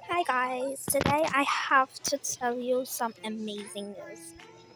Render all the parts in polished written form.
Hi guys, today I have to tell you some amazing news.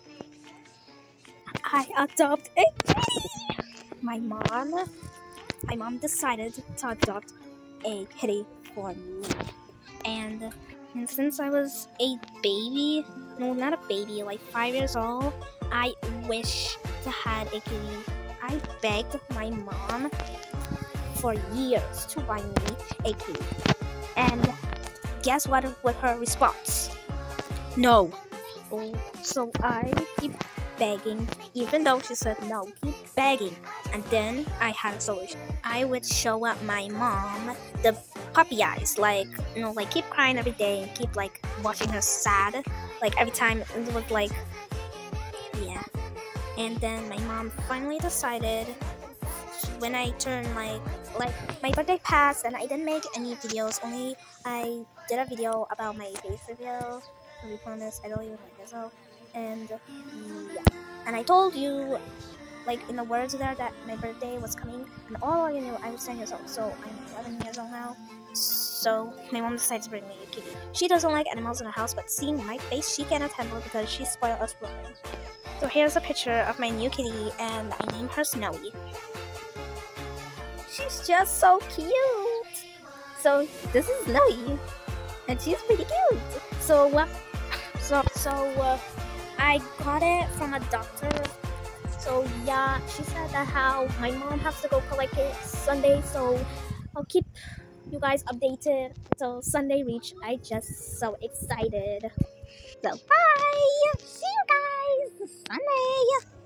I adopt a kitty. My mom decided to adopt a kitty for me. And and since I was a baby, no, not a baby, like 5 years old, I wish to had a kitty. I begged my mom for years to buy me a kitty. And guess what was her response? No. So I keep begging, even though she said no, keep begging. And then I had a solution. I would show up my mom the puppy eyes, like keep crying every day and keep like watching her sad, like every time it was like, yeah. And then my mom finally decided when I turned like my birthday passed and I didn't make any videos. Only I did a video about my face reveal. To be honest, I don't even like this old. And yeah, and I told you like in the words there that my birthday was coming, and all of you knew I was 10 years old. So I'm 11 years old now. So my mom decided to bring me a kitty. She doesn't like animals in her house, but seeing my face, she cannot handle it because she spoiled us rotten. So here's a picture of my new kitty, and I named her Snowy. She's just so cute. So this is Snowy, and she's pretty cute. So I got it from a doctor. So yeah, she said that how my mom has to go collect it Sunday. So I'll keep you guys updated until Sunday reach. I just so excited. So bye. See you guys Sunday.